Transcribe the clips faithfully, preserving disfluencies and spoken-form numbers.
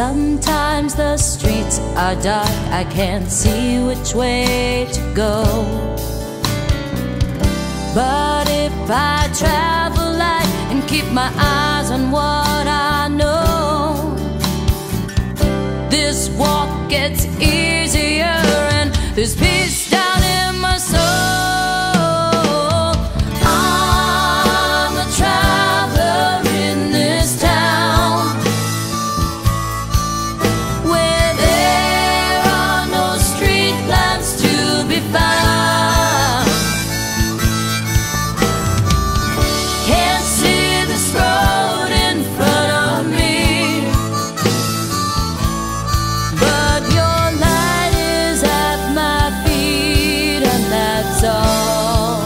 Sometimes the streets are dark, I can't see which way to go. But if I travel light and keep my eyes on what I know, this walk gets easier and there's peace down in my soul. I'm a traveler in this town where there are no street lamps to be found. Can't see this road in front of me, but your light is at my feet, and that's all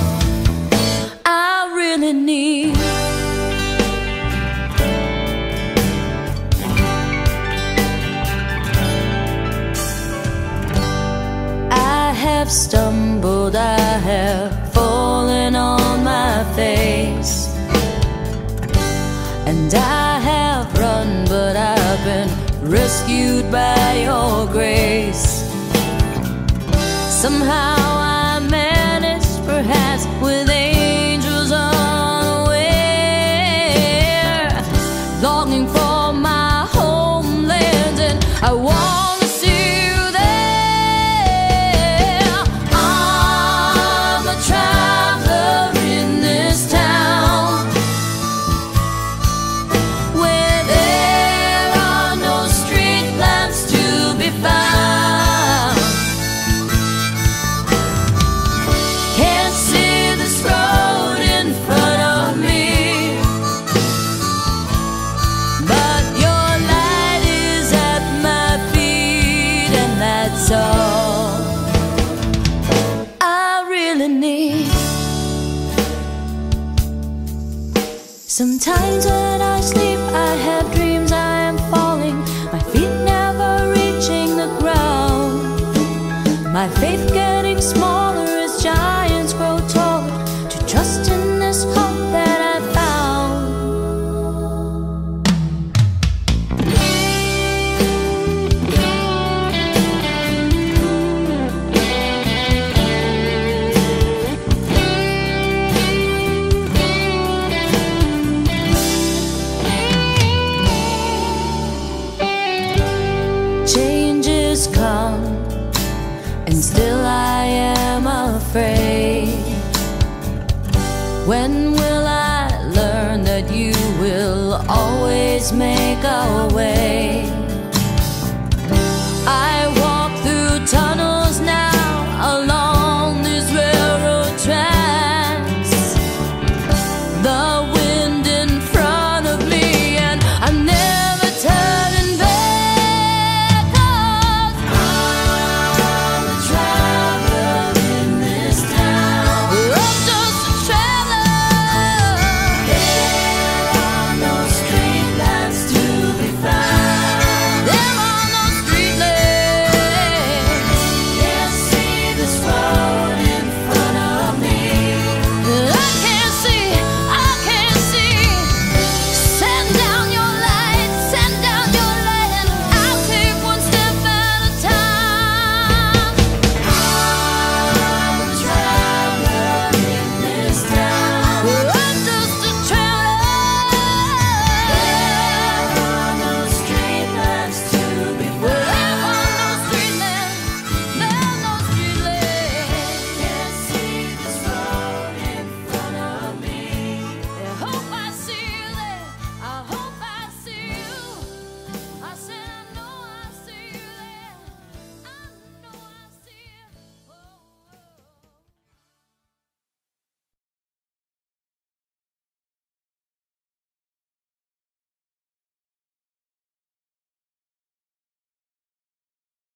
I really need. I have stumbled, I have fallen on my face, and I have run, but I've been rescued by your grace. Somehow I managed, perhaps with angels unaware, longing for my homeland, and I want to see you there. I'm a traveler in this town where there are no street lamps to be found. Can't see this road in front of me, but your light is at my feet, and that's all I really need. Sometimes when I sleep, I have dreams I am falling, my feet never reaching the ground, my faith getting smaller as giants grow taller, to trust in this hope that I found. Changes come, and still I am afraid. When will I learn that you will always make a way?